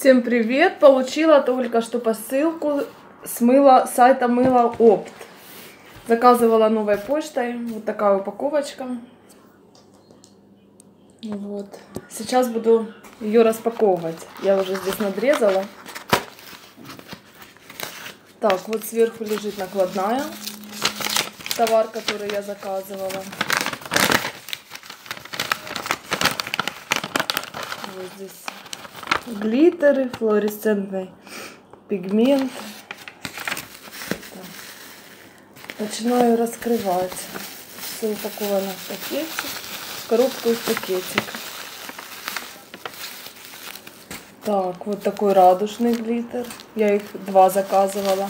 Всем привет! Получила только что посылку с сайта Мыло Опт. Заказывала новой почтой. Вот такая упаковочка. Вот. Сейчас буду ее распаковывать. Я уже здесь надрезала. Так, вот сверху лежит накладная. Товар, который я заказывала. Вот здесь глиттеры, флуоресцентный пигмент. Начинаю раскрывать. Все упаковано в пакетик, в коробку из пакетика. Так, вот такой радужный глиттер. Я их 2 заказывала.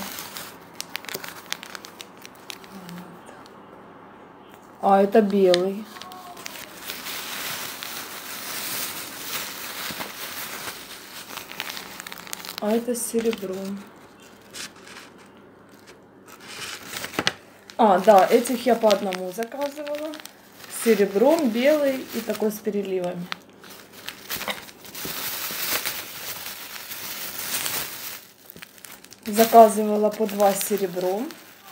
А, это белый. А это с серебром. А, да, этих я по одному заказывала. С серебром, белый и такой с переливами. Заказывала по 2 с серебром.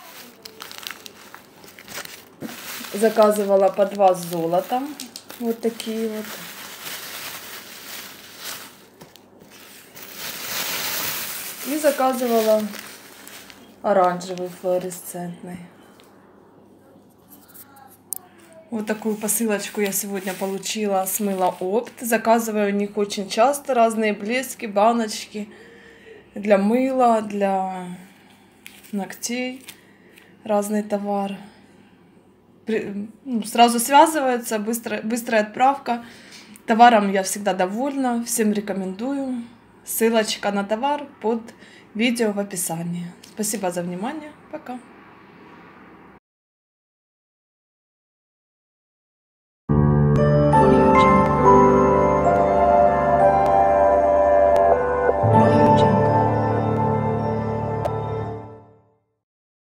Заказывала по 2 с золотом. Вот такие вот. И заказывала оранжевый флуоресцентный. Вот такую посылочку я сегодня получила с Мыло Опт. Заказываю у них очень часто разные блески, баночки для мыла, для ногтей. Разный товар. Сразу связывается, быстрая отправка. Товаром я всегда довольна. Всем рекомендую. Ссылочка на товар под видео в описании. Спасибо за внимание. Пока.